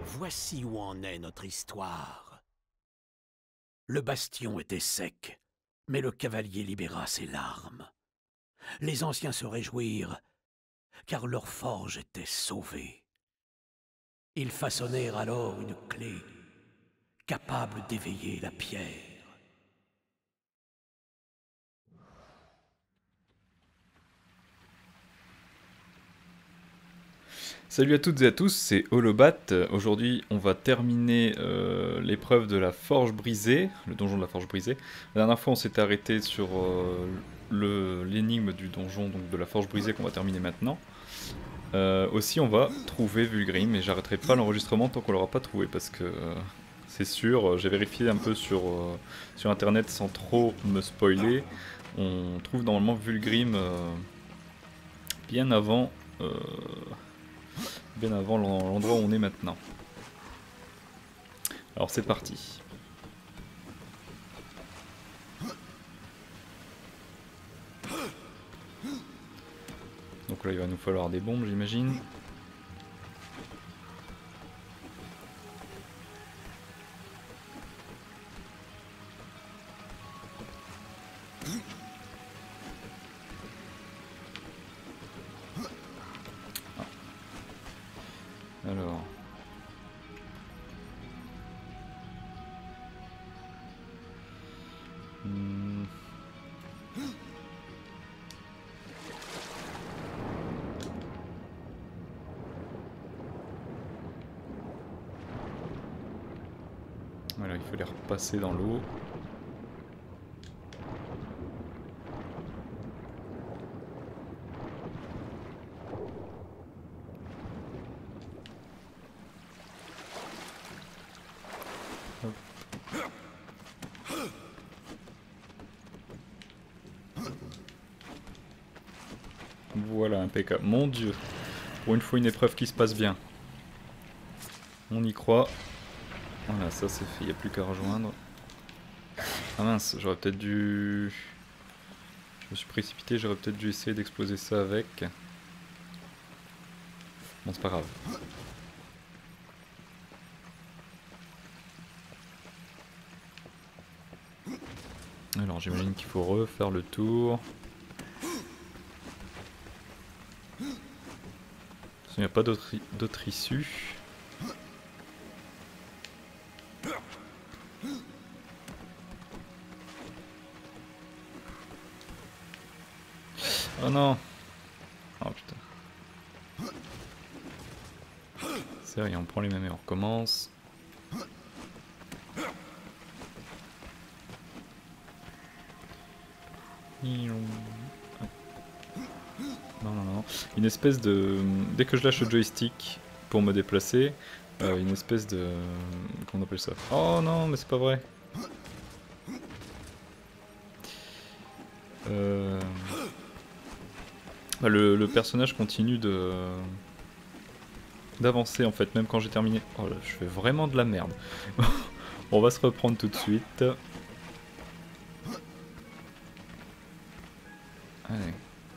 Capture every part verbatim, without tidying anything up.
Voici où en est notre histoire. Le bastion était sec, mais le cavalier libéra ses larmes. Les anciens se réjouirent, car leur forge était sauvée. Ils façonnèrent alors une clé, capable d'éveiller la pierre. Salut à toutes et à tous, c'est Holobat. Aujourd'hui, on va terminer euh, l'épreuve de la Forge Brisée, le donjon de la Forge Brisée. La dernière fois, on s'était arrêté sur euh, le- l'énigme du donjon donc de la Forge Brisée qu'on va terminer maintenant. Euh, aussi, on va trouver Vulgrim, et j'arrêterai pas l'enregistrement tant qu'on l'aura pas trouvé, parce que euh, c'est sûr, euh, j'ai vérifié un peu sur, euh, sur internet sans trop me spoiler. On trouve normalement Vulgrim euh, bien avant... euh, bien avant l'en- l'endroit où on est maintenant. Alors c'est parti. Donc là il va nous falloir des bombes j'imagine. Ah. Alors... Hmm. Voilà, il faut les repasser dans l'eau. Hop. Voilà, impeccable. Mon dieu, pour une fois une épreuve qui se passe bien. On y croit. Voilà, ça c'est fait, il n'y a plus qu'à rejoindre. Ah mince, j'aurais peut-être dû... Je me suis précipité, j'aurais peut-être dû essayer d'exploser ça avec. Bon, c'est pas grave. Alors j'imagine qu'il faut refaire le tour. Il n'y a pas d'autre d'autre issue. Oh non. Oh putain. C'est rien, on prend les mêmes et on recommence. Non, non, non. Une espèce de... Dès que je lâche le joystick pour me déplacer, euh, une espèce de... Comment on appelle ça? Oh non, mais c'est pas vrai. Euh... Bah, le, le personnage continue de... d'avancer en fait, même quand j'ai terminé. Oh là, je fais vraiment de la merde. On va se reprendre tout de suite. Allez.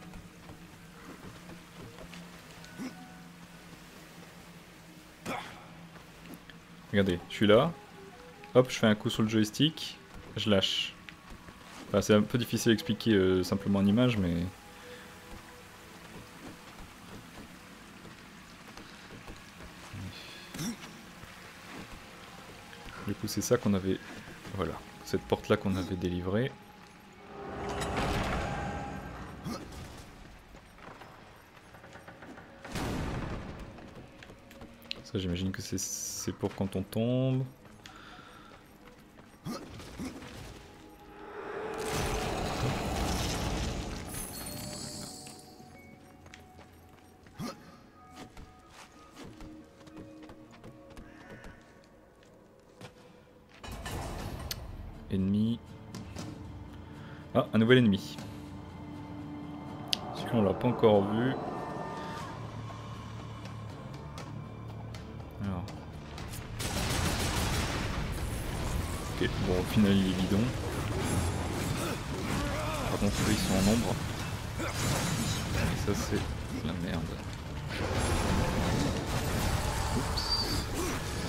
Regardez, je suis là. Hop, je fais un coup sur le joystick. Je lâche. Enfin, c'est un peu difficile à expliquer euh, simplement en image, mais... Du coup, c'est ça qu'on avait... Voilà, cette porte-là qu'on avait délivrée. Ça, j'imagine que c'est pour quand on tombe. Ennemi. Ah, un nouvel ennemi. Celui-là, on l'a pas encore vu. Alors. Ok, bon, au final, il est bidon. Par contre, eux, ils sont en ombre. Et ça, c'est la merde. Oups.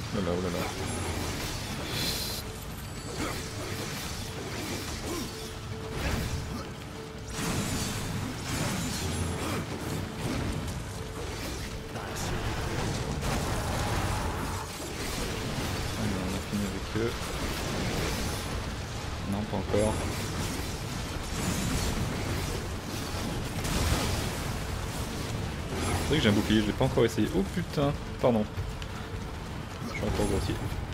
Oh là là, oh là là. Allez, on a fini avec eux. Non, pas encore. C'est vrai que j'ai un bouclier, je l'ai pas encore essayé. Oh putain, pardon. Je suis encore grossier.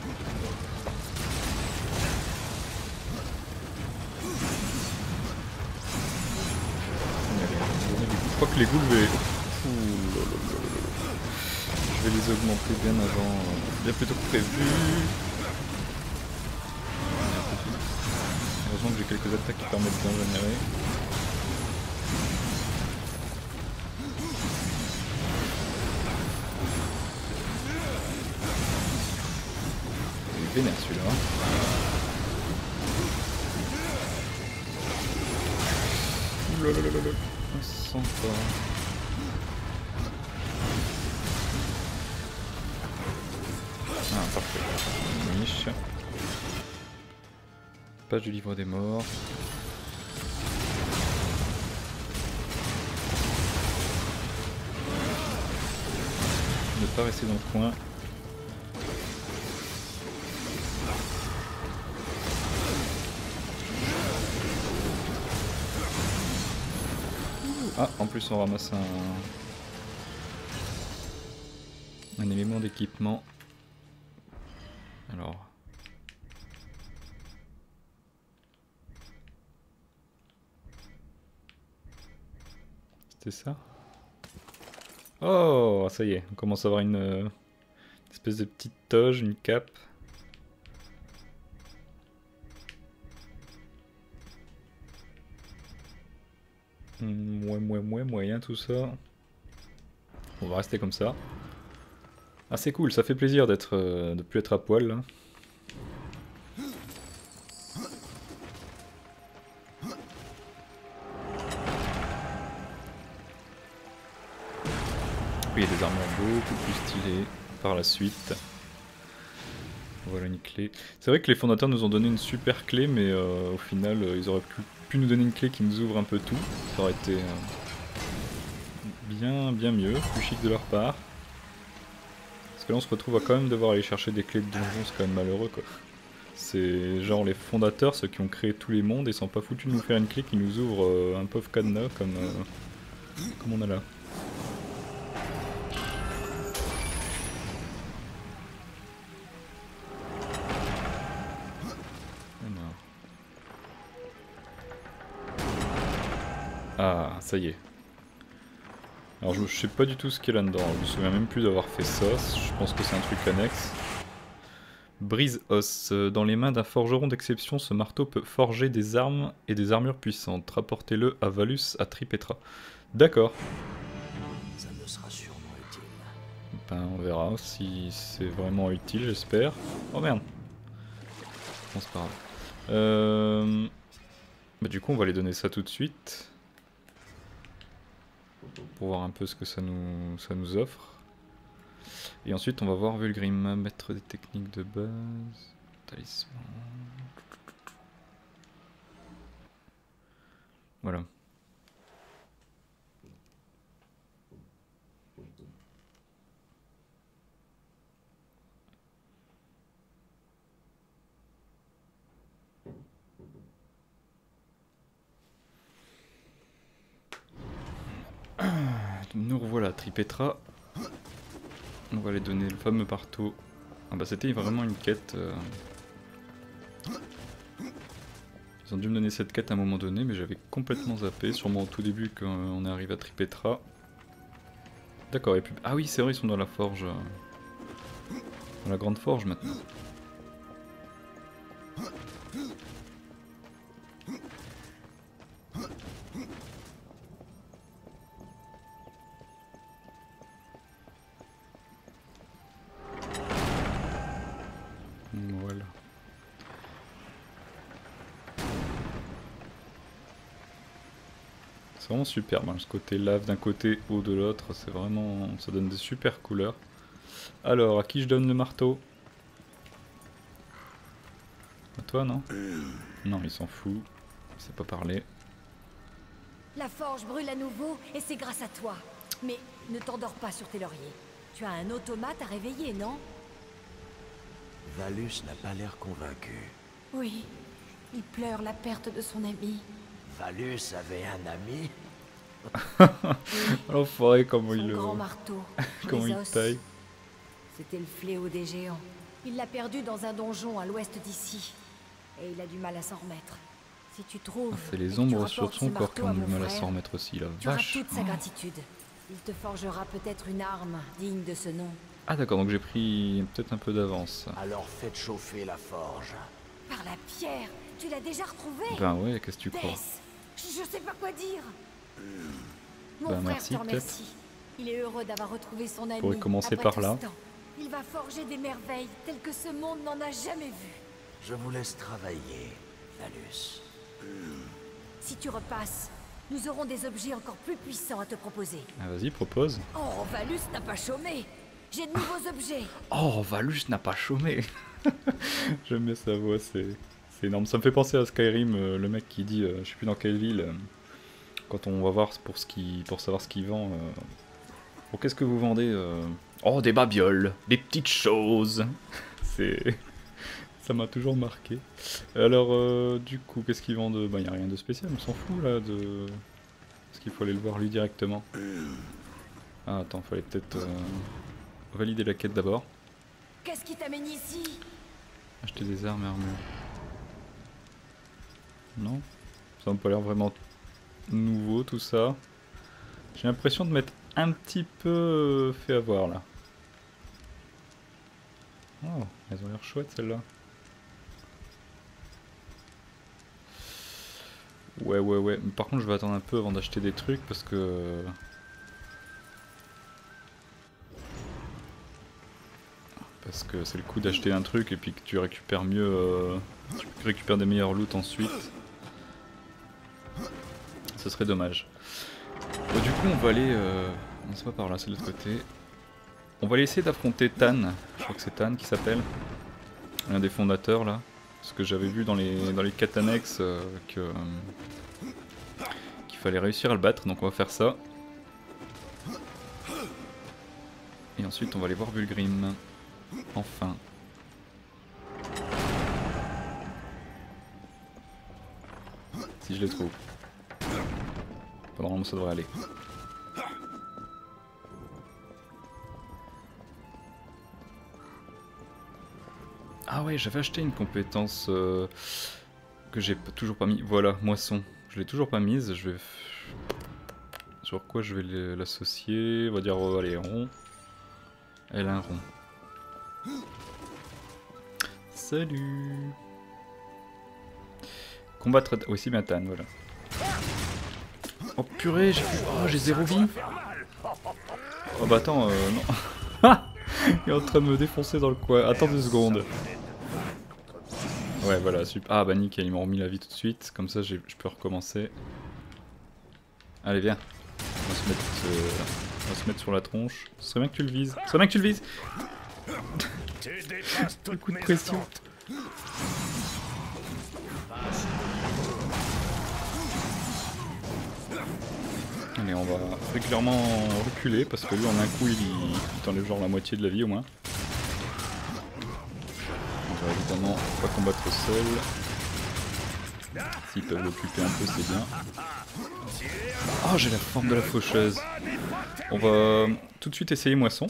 Je crois que les ghouls, je vais... Ouh, là, là, là, là, là. Je vais les augmenter bien avant, euh, bien plus tôt que prévu. Heureusement que j'ai quelques attaques qui permettent d'en générer. Il est vénère celui-là. Ouh là là là là là. On se sent pas. Ah parfait. Une niche. Page du livre des morts. Ne pas rester dans le coin. Ah, en plus on ramasse un, un élément d'équipement. Alors... C'était ça? Oh, ça y est, on commence à avoir une, une espèce de petite toge, une cape. Mouais, mouais, mouais, moyen tout ça. On va rester comme ça. Ah c'est cool, ça fait plaisir d'être, euh, de plus être à poil là. Il y a des armures beaucoup plus stylées par la suite. Voilà une clé. C'est vrai que les fondateurs nous ont donné une super clé, mais euh, au final, euh, ils auraient pu, pu nous donner une clé qui nous ouvre un peu tout. Ça aurait été euh, bien, bien mieux, plus chic de leur part. Parce que là, on se retrouve à quand même devoir aller chercher des clés de donjon, c'est quand même malheureux quoi. C'est genre les fondateurs, ceux qui ont créé tous les mondes, et ils sont pas foutus de nous faire une clé qui nous ouvre euh, un pauvre cadenas comme, euh, comme on a là. Ah, ça y est. Alors je, je sais pas du tout ce qu'il y a là-dedans, je me souviens même plus d'avoir fait ça, je pense que c'est un truc annexe. Brise-os. Dans les mains d'un forgeron d'exception, ce marteau peut forger des armes et des armures puissantes. Rapportez-le à Valus, à Tripetra. D'accord. Ça me sera sûrement utile. Ben on verra si c'est vraiment utile, j'espère. Oh merde. Bon, c'est pas grave. Euh... Bah du coup on va les donner ça tout de suite. Pour voir un peu ce que ça nous, ça nous offre. Et ensuite on va voir Vulgrim, mettre des techniques de base, talisman. Voilà. Nous revoilà, Tripetra. On va les donner le fameux partout. Ah bah c'était vraiment une quête. Euh... Ils ont dû me donner cette quête à un moment donné, mais j'avais complètement zappé, sûrement au tout début quand on est arrivé à Tripetra. D'accord, et puis... Ah oui, c'est vrai, ils sont dans la forge. Dans la grande forge maintenant. Voilà. C'est vraiment superbe, hein, ce côté lave d'un côté, eau de l'autre, c'est vraiment... ça donne des super couleurs. Alors, à qui je donne le marteau? toi, non? Non, il s'en fout. Il sait pas parler. La forge brûle à nouveau et c'est grâce à toi. Mais ne t'endors pas sur tes lauriers. Tu as un automate à réveiller, non? Valus n'a pas l'air convaincu. Oui. Il pleure la perte de son ami. Valus avait un ami? L'enfoiré, comment Son il le... grand marteau. comment les il os. taille. C'était le fléau des géants. Il l'a perdu dans un donjon à l'ouest d'ici. Et il a du mal à s'en remettre. Si tu trouves... Ah, c'est et les que tu ombres sur rapportes son ce corps qui marteau ont à du mon mal à frère, s'en remettre aussi, la tu auras vache. toute sa gratitude. Il te forgera peut-être une arme digne de ce nom. Ah d'accord, donc j'ai pris peut-être un peu d'avance. Alors faites chauffer la forge. Par la pierre, tu l'as déjà retrouvé? Ben ouais, qu'est-ce que tu crois? Bess, je sais pas quoi dire. Mon Ben frère merci, te remercie. Il est heureux d'avoir retrouvé son ami. Pourrait commencer après par tout là. ce temps. Il va forger des merveilles telles que ce monde n'en a jamais vu. Je vous laisse travailler, Valus. Si tu repasses, nous aurons des objets encore plus puissants à te proposer. Ah, vas-y, propose. Oh, Valus n'a pas chômé. J'ai de nouveaux objets. Oh, Valus n'a pas chômé. J'aime bien sa voix, c'est c'est énorme. Ça me fait penser à Skyrim, euh, le mec qui dit, euh, je sais plus dans quelle ville, euh, quand on va voir pour, ce qui, pour savoir ce qu'il vend. Euh, bon, qu'est-ce que vous vendez euh Oh, des babioles, des petites choses. C'est... Ça m'a toujours marqué. Alors, euh, du coup, qu'est-ce qu'ils vendent? Bah, y a rien de spécial, on s'en fout là de... Est-ce qu'il faut aller le voir lui directement? Ah, attends, fallait peut-être euh, valider la quête d'abord. Qu'est-ce qui t'amène ici? Acheter des armes et armures. Non? Ça m'a pas l'air vraiment nouveau tout ça. J'ai l'impression de m'être un petit peu fait avoir là. Oh, elles ont l'air chouettes celles-là. Ouais, ouais, ouais. Mais par contre, je vais attendre un peu avant d'acheter des trucs parce que... Parce que c'est le coup d'acheter un truc et puis que tu récupères mieux... Euh... Tu récupères des meilleurs loots ensuite. Ce serait dommage. Bon, du coup, on va aller... Euh... Non, c'est pas par là, c'est de l'autre côté. On va aller essayer d'affronter Tan. Je crois que c'est Tan qui s'appelle. Un des fondateurs là. Parce que j'avais vu dans les, dans les quêtes annexes euh, que... Euh, qu'il fallait réussir à le battre. Donc on va faire ça. Et ensuite on va aller voir Vulgrim. Enfin. Si je les trouve. Normalement ça devrait aller. Ah ouais, j'avais acheté une compétence euh, que j'ai toujours pas mis. Voilà, moisson. Je l'ai toujours pas mise. Je vais... Sur quoi je vais l'associer? On va dire, euh, allez, rond. Elle a un rond. Salut. Combattre... Oui, bien Tan, voilà. Oh purée, j'ai oh, j'ai zéro vie. Oh bah attends, euh, non. Il est en train de me défoncer dans le coin. Attends deux secondes. Ouais, voilà, super. Ah bah nickel, ils m'ont remis la vie tout de suite. Comme ça, je peux recommencer. Allez, viens. On va se mettre, euh, on va se mettre sur la tronche. Ce serait bien que tu le vises. Ce serait bien que tu le vises. Un coup de pression. Allez, on va régulièrement reculer parce que lui, en un coup, il, il t'enlève genre la moitié de la vie au moins. On va évidemment pas combattre seul. S'ils peuvent l'occuper un peu, c'est bien. Oh, j'ai la forme de la faucheuse. On va tout de suite essayer moisson.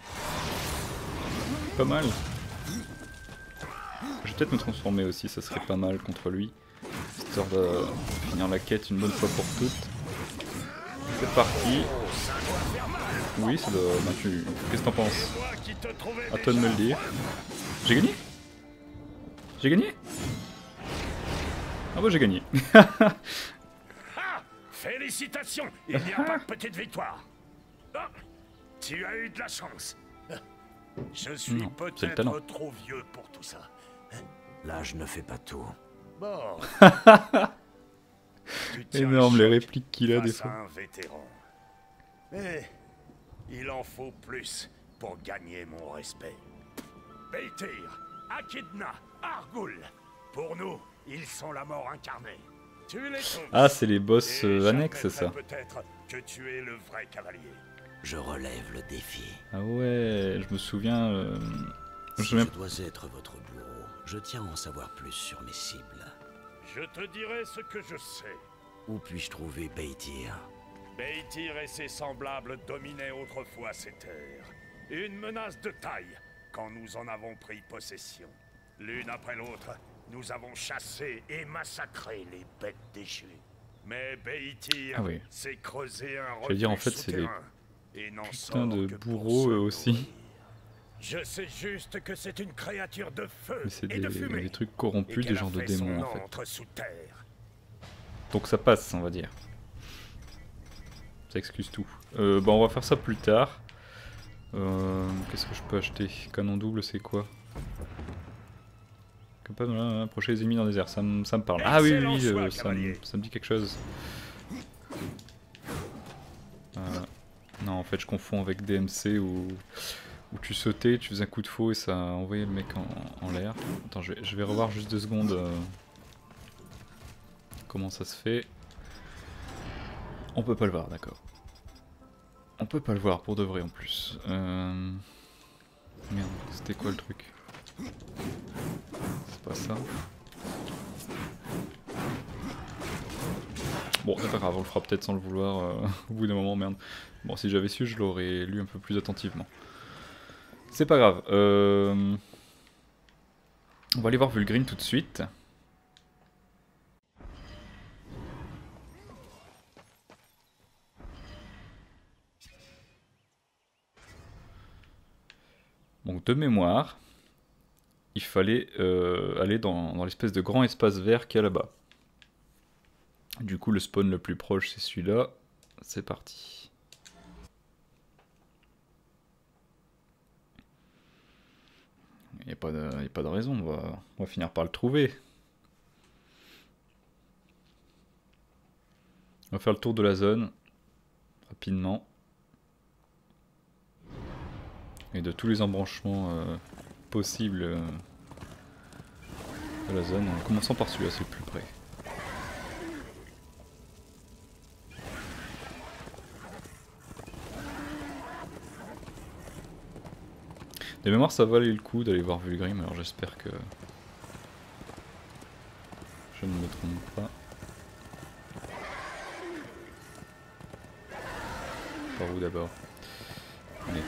Pas mal. Je vais peut-être me transformer aussi, ça serait pas mal contre lui. Histoire de finir la quête une bonne fois pour toutes. C'est parti. Oui, c'est de... Ben, tu... Qu'est-ce que t'en penses? À toi de me le dire. J'ai gagné? J'ai gagné? Ah bah j'ai gagné. Ah, félicitations, il n'y a pas de petite victoire. Ah, tu as eu de la chance. Je suis peut-être trop vieux pour tout ça. L'âge ne fait pas tout. Bon. Énorme les répliques qu'il a des fois. Un vétéran. Mais il en faut plus pour gagner mon respect. Beltyr, Echidna, Argul, Pour nous, ils sont la mort incarnée. Tu les tous. Ah, c'est les boss euh, annexes, ça. Peut-être que tu es le vrai cavalier. Je relève le défi. Ah ouais, je me souviens... Euh... Je, me Si souviens... je dois être votre bourreau, je tiens à en savoir plus sur mes cibles. Je te dirai ce que je sais. Où puis-je trouver Beitir? Beitir et ses semblables dominaient autrefois ces terres. Une menace de taille quand nous en avons pris possession. L'une après l'autre, nous avons chassé et massacré les bêtes déchues. Mais Beitir ah oui. s'est creusé un refuge dire, en fait, c'est des putains de bourreaux eux aussi. Je sais juste que c'est une créature de feu mais c'est et des, de fumée. des trucs corrompus, des genres de démons en fait. Sous terre. Donc ça passe, on va dire. Ça excuse tout. Euh, bah on va faire ça plus tard. Euh, Qu'est-ce que je peux acheter? Canon double, c'est quoi? Capable d'approcher les ennemis dans les airs, ça, me, ça me parle. Ah oui, oui, oui euh, ça, me, ça me dit quelque chose. Euh, non, en fait, je confonds avec D M C où, où tu sautais, tu faisais un coup de faux et ça envoyait le mec en, en l'air. Attends, je vais, je vais revoir juste deux secondes euh, comment ça se fait. On peut pas le voir, d'accord. On peut pas le voir pour de vrai en plus. Euh... Merde, c'était quoi le truc? C'est pas ça. Bon, c'est pas grave, on le fera peut-être sans le vouloir euh, au bout d'un moment, merde. Bon, si j'avais su, je l'aurais lu un peu plus attentivement. C'est pas grave. Euh... On va aller voir Vulgrim tout de suite. Donc de mémoire, il fallait euh, aller dans, dans l'espèce de grand espace vert qu'il y a là-bas. Du coup le spawn le plus proche c'est celui-là. C'est parti. Il n'y a pas de, il y a pas de raison, on va, on va finir par le trouver. On va faire le tour de la zone, rapidement. Et de tous les embranchements euh, possibles euh, de la zone, en commençant par celui-là, c'est le plus près. De mémoire, ça valait le coup d'aller voir Vulgrim, alors j'espère que je ne me trompe pas. Par où d'abord? Allez.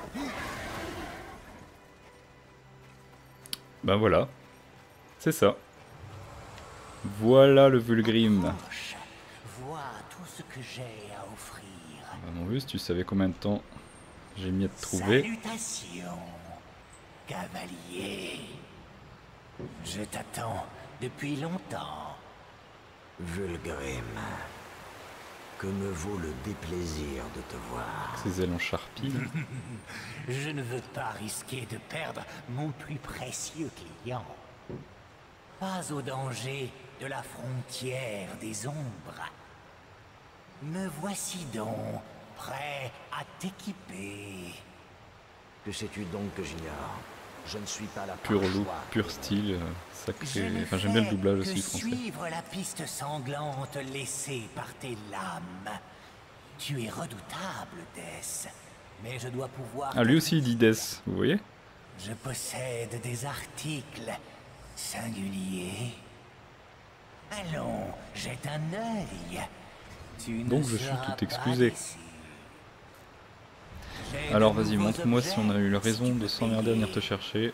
Ben voilà, c'est ça. Voilà le Vulgrim. Vois tout ce que j'ai à offrir. Bah, mon vieux, si tu savais combien de temps j'ai mis à te trouver. Salutations, cavalier. Je t'attends depuis longtemps. Vulgrim, que me vaut le déplaisir de te voir? Ses ailes en charpie. Je ne veux pas risquer de perdre mon plus précieux client. Pas au danger de la frontière des ombres. Me voici donc prêt à t'équiper. Que sais-tu donc que j'ignore? Je ne suis pas là pur look, pur style, euh, sacré. Enfin, j'aime bien le doublage aussi français. Suivre la piste sanglante laissée par tes lames. Tu es redoutable, Death, mais je dois pouvoir... Ah, lui aussi il dit Death, vous voyez? Je possède des articles singuliers. Allons, jette un œil. Tu Donc je suis tout excusé. Alors vas-y, montre-moi si on a eu la raison de s'emmerder à venir te chercher.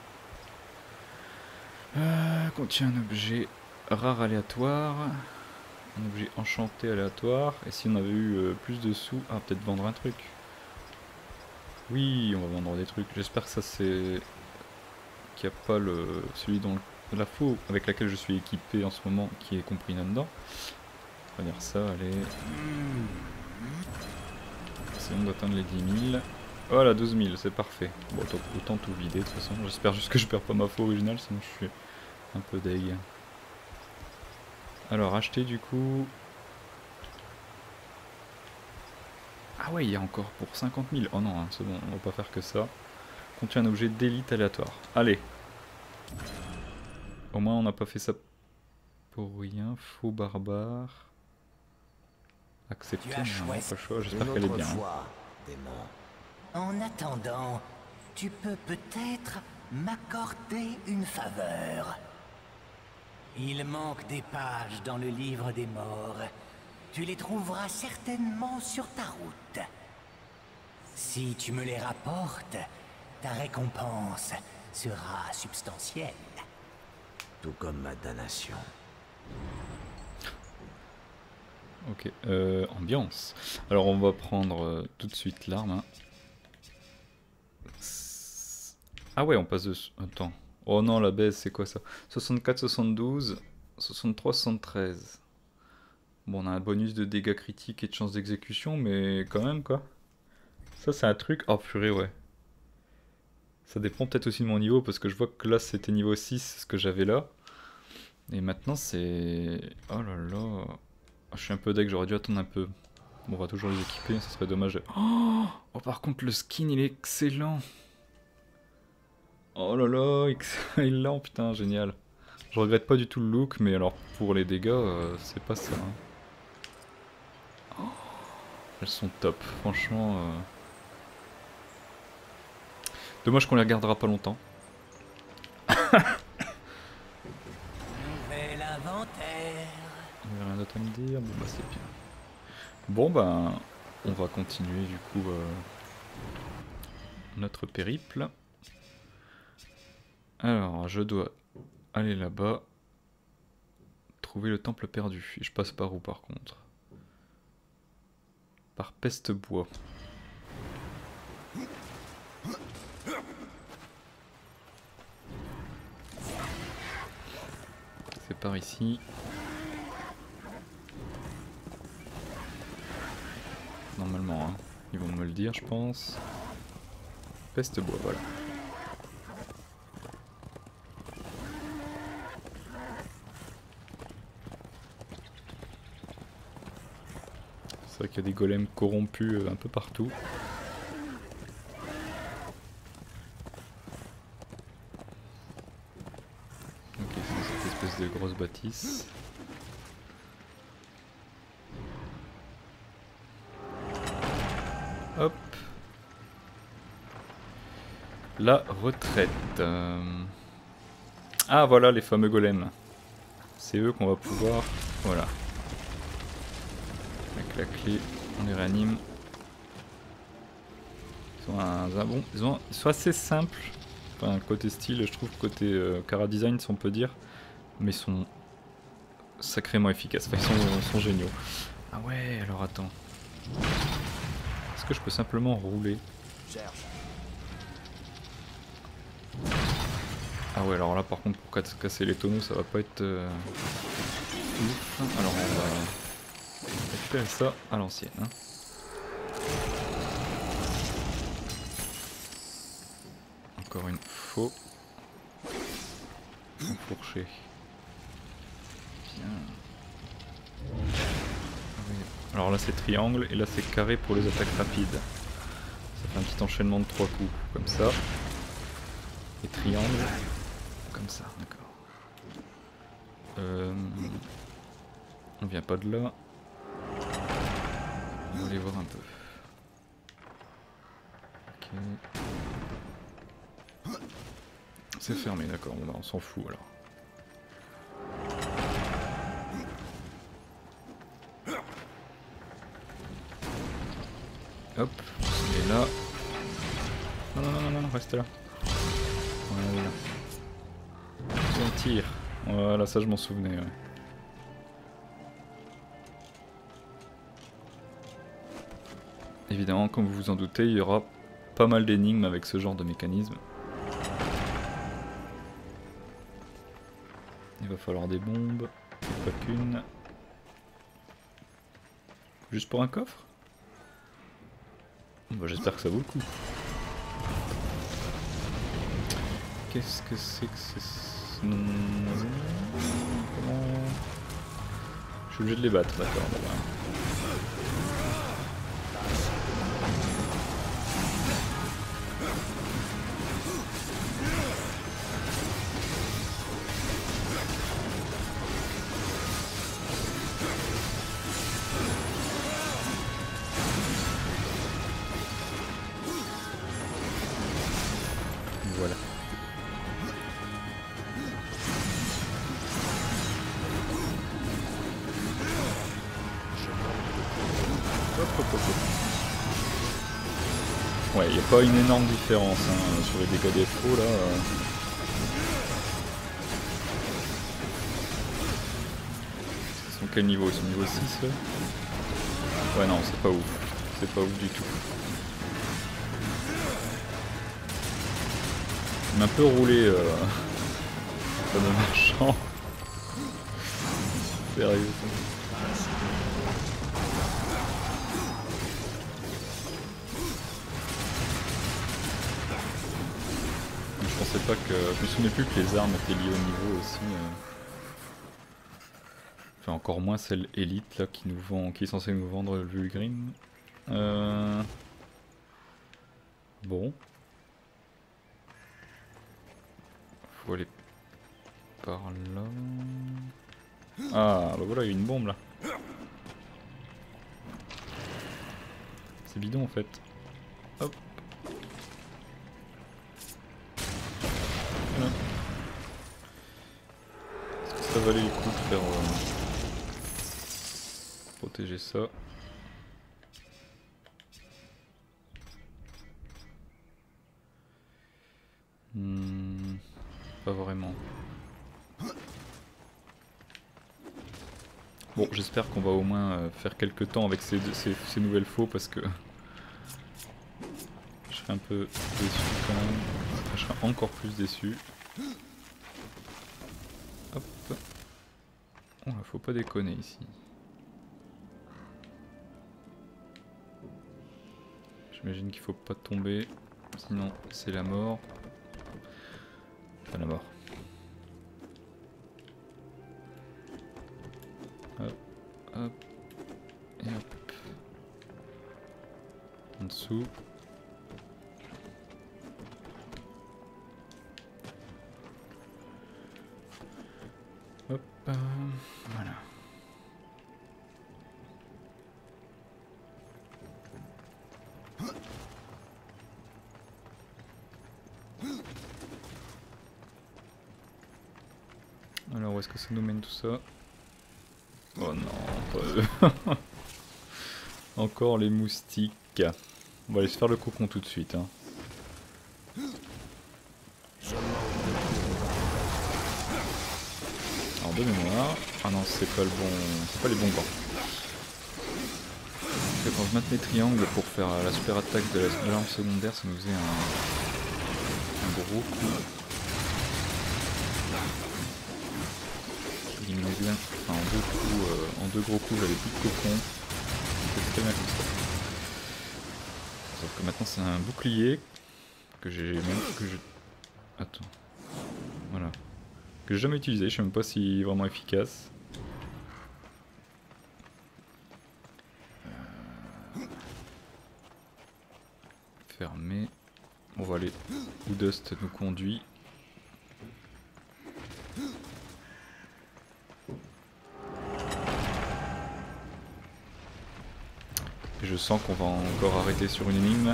Euh, contient un objet rare aléatoire. Un objet enchanté aléatoire. Et si on avait eu euh, plus de sous... Ah, peut-être vendre un truc. Oui, on va vendre des trucs. J'espère que ça c'est... qu'il n'y a pas le... celui dont la faux avec laquelle je suis équipé en ce moment qui est compris là-dedans. On va dire ça, allez. Essayons d'atteindre les dix mille. Voilà, douze mille, c'est parfait. Bon, autant tout vider de toute façon. J'espère juste que je perds pas ma faux originale, sinon je suis un peu deg. Alors, acheter du coup... Ah ouais, il y a encore pour cinquante mille. Oh non, hein, c'est bon, on va pas faire que ça. Contient un objet d'élite aléatoire. Allez. Au moins on n'a pas fait ça pour rien. Faux barbare. Accepter, Tu as mais on n'a choisi pas le choix. J'espère une qu'elle est autre bien. hein. fois, démon. En attendant, tu peux peut-être m'accorder une faveur. Il manque des pages dans le livre des morts. Tu les trouveras certainement sur ta route. Si tu me les rapportes, ta récompense sera substantielle. Tout comme ma damnation. Ok, euh, ambiance. Alors on va prendre euh, tout de suite l'arme. hein. Ah ouais, on passe de... Attends. Oh non, la baisse, c'est quoi ça? soixante-quatre, soixante-douze, soixante-trois, soixante-treize. Bon, on a un bonus de dégâts critiques et de chance d'exécution, mais quand même, quoi. Ça, c'est un truc... Oh purée, ouais. Ça dépend peut-être aussi de mon niveau, parce que je vois que là, c'était niveau six, ce que j'avais là. Et maintenant, c'est... Oh là là... Je suis un peu deg, j'aurais dû attendre un peu. Bon, on va toujours les équiper, ça serait dommage. Oh, oh par contre, le skin, il est excellent. Oh là là, excellent, putain, génial. Je regrette pas du tout le look, mais alors pour les dégâts, euh, c'est pas ça. hein. Oh, elles sont top, franchement. Euh... Dommage qu'on les regardera pas longtemps. Nouvel inventaire. Il n'y a rien d'autre à me dire, bon bah c'est bien. Bon ben, on va continuer du coup euh, notre périple. Alors, je dois aller là-bas, trouver le temple perdu. Et je passe par où par contre? Par Peste-Bois. C'est par ici. Normalement, hein. Ils vont me le dire, je pense. Peste-Bois, voilà. C'est vrai qu'il y a des golems corrompus euh, un peu partout. Ok, c'est cette espèce de grosse bâtisse. Hop. La retraite. Euh... Ah voilà les fameux golems. C'est eux qu'on va pouvoir... Voilà. Avec la clé, on les réanime. Ils sont, un, un bon, ils, ont, ils sont assez simples. Enfin, côté style, je trouve, côté euh, Cara Design, si on peut dire. Mais ils sont sacrément efficaces. Enfin, ils sont, ils sont géniaux. Ah ouais, alors attends. Est-ce que je peux simplement rouler? Ah ouais, alors là par contre pour casser les tonneaux ça va pas être euh, ouf. Alors on va récupérer ça à l'ancienne. Hein. Encore une faux. Enfourché. Bien. Alors là c'est triangle et là c'est carré pour les attaques rapides. Ça fait un petit enchaînement de trois coups comme ça. Et triangle comme ça, d'accord. Euh, on vient pas de là. On va aller voir un peu. Ok. C'est fermé, d'accord. Bon, bah, on s'en fout alors. Hop, il est là. Non, non, non, non, non, reste là. Voilà. On tire. Voilà, ça je m'en souvenais. Ouais. Évidemment, comme vous vous en doutez, il y aura pas mal d'énigmes avec ce genre de mécanisme. Il va falloir des bombes, pas qu'une. Juste pour un coffre? Bah, j'espère que ça vaut le coup. Qu'est-ce que c'est que c'est... Comment... Je suis obligé de les battre, d'accord. Bon, bah. Ouais, il n'y a pas une énorme différence hein, sur les dégâts des faux là. Euh... Ils sont quel niveau? Ils sont niveau six là? Ouais non, c'est pas ouf. C'est pas ouf du tout. Il m'a un peu roulé euh... comme un marchand. Sérieux. Je pensais pas que... Je me souvenais plus que les armes étaient liées au niveau aussi. Euh... Enfin encore moins celle élite là qui nous vend, qui est censée nous vendre le Vulgrim. Euh... Bon. Faut aller par là. Ah bah voilà, il y a une bombe là. C'est bidon en fait. Hop. Voilà. Est-ce que ça valait le coup de faire euh, protéger ça? Hmm, pas vraiment. Bon, j'espère qu'on va au moins euh, faire quelques temps avec ces, ces, ces nouvelles faux parce que je serais un peu déçu quand même. Je serais encore plus déçu. Hop. Oh là, faut pas déconner ici. J'imagine qu'il faut pas tomber, sinon c'est la mort. Pas la mort. Hop, hop, et hop. En dessous. Hop, euh, voilà. Alors où est-ce que ça nous mène tout ça? Oh non, pas eux. Encore les moustiques. On va aller se faire le cocon tout de suite. Hein. Alors de mémoire. Ah non, c'est pas le bon. C'est pas les bons gants. Parce que quand je maintenais triangle pour faire la super attaque de l'arme secondaire, ça nous faisait un, un gros coup. Bien. Enfin, en deux coups, euh, en deux gros coups, j'avais plus de cocon. C'était très bien comme ça. Sauf que maintenant c'est un bouclier que j'ai même que je. Attends. Voilà. Que j'ai jamais utilisé. Je sais même pas s'il est vraiment efficace. Euh... Fermé. On va aller où Dust nous conduit. Je sens qu'on va encore arrêter sur une énigme.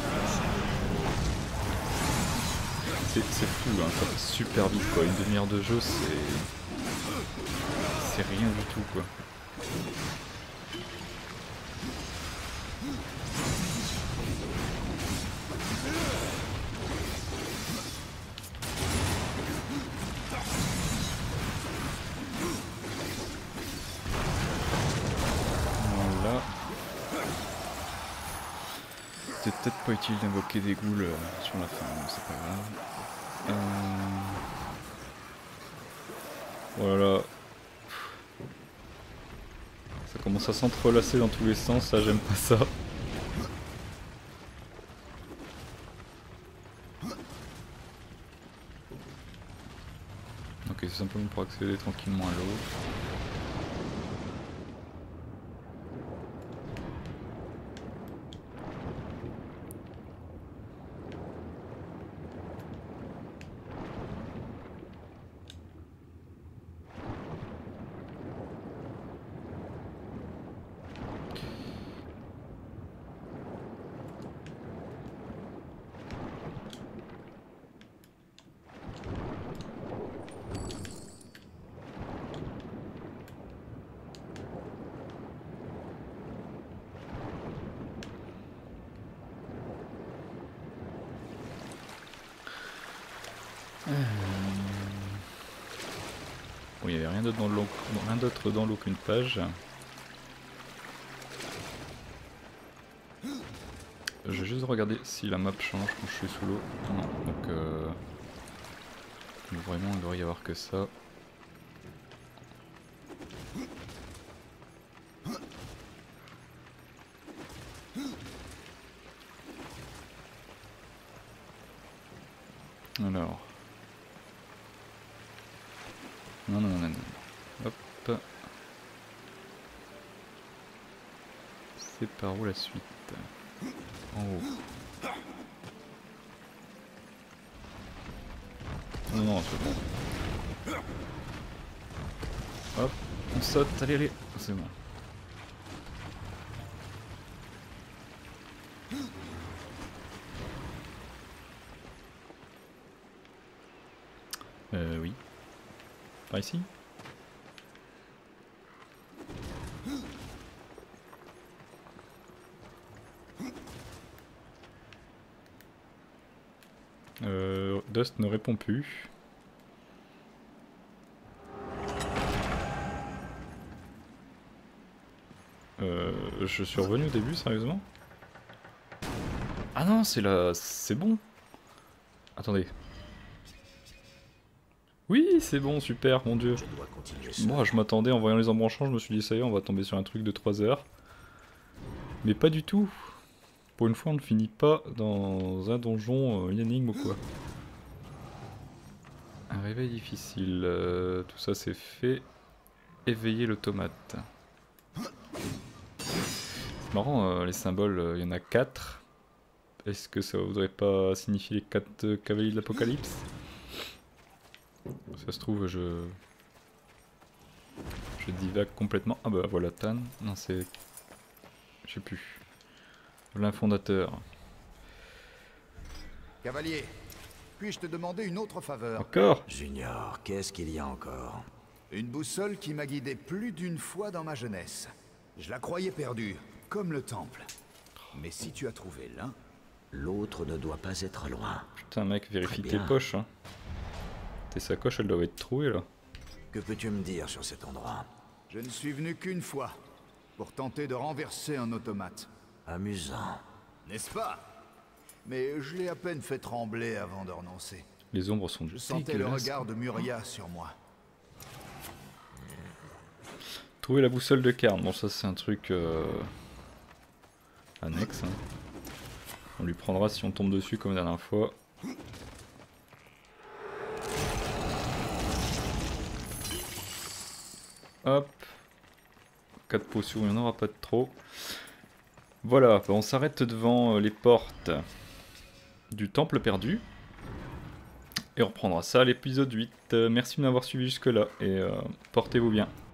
C'est fou, hein, ça passe super vite quoi. Une demi-heure de jeu, c'est. C'est rien du tout quoi. Voilà. C'est peut-être pas utile d'invoquer des ghouls euh, sur la fin, c'est pas grave. Euh... Voilà. Ça commence à s'entrelacer dans tous les sens, ça j'aime pas ça. Ok, c'est simplement pour accéder tranquillement à l'autre. Euh... Bon, il n'y avait rien d'autre dans l'eau, rien d'autre dans l'eau qu'une page. Je vais juste regarder si la map change quand je suis sous l'eau. Non, donc euh... donc vraiment il ne devrait y avoir que ça. Alors. Non, non, non, non. Hop. C'est par où la suite? En haut. Non, non, c'est bon. Hop, on saute, allez, allez. C'est bon. Euh, oui. Par ici? Euh, Dust ne répond plus. Euh, je suis revenu au début, sérieusement? Ah non, c'est là, c'est bon. Attendez. Oui, c'est bon, super, mon dieu. Moi, je m'attendais, en voyant les embranchements, je me suis dit, ça y est, on va tomber sur un truc de trois heures. Mais pas du tout. Pour une fois, on ne finit pas dans un donjon, une énigme ou quoi. Un réveil difficile. Euh, tout ça, c'est fait. Éveiller l'automate. C'est marrant, euh, les symboles, il euh, y en a quatre. Est-ce que ça voudrait pas signifier les quatre euh, cavaliers de l'Apocalypse? Ça se trouve, je... Je divague complètement. Ah bah voilà, Tan. Non, c'est... Je sais plus. L'infondateur. Cavalier, puis-je te demander une autre faveur? Encore? Junior, qu'est-ce qu'il y a encore? Une boussole qui m'a guidé plus d'une fois dans ma jeunesse. Je la croyais perdue, comme le temple. Mais si tu as trouvé l'un... L'autre ne doit pas être loin. Putain mec, vérifie tes poches. Hein. Tes sacoches, elles doivent être trouées là. Que peux-tu me dire sur cet endroit? Je ne suis venu qu'une fois, pour tenter de renverser un automate. Amusant. N'est-ce pas? Mais je l'ai à peine fait trembler avant de renoncer. Les ombres sont Je sentais le regard de Muria sur moi. Trouver la boussole de Cairn. Bon, ça c'est un truc euh... annexe. Hein. On lui prendra si on tombe dessus comme la dernière fois. Hop. quatre potions, il n'y en aura pas de trop. Voilà, on s'arrête devant les portes du temple perdu. Et on reprendra ça à l'épisode huit. Merci de m'avoir suivi jusque là et euh, portez-vous bien.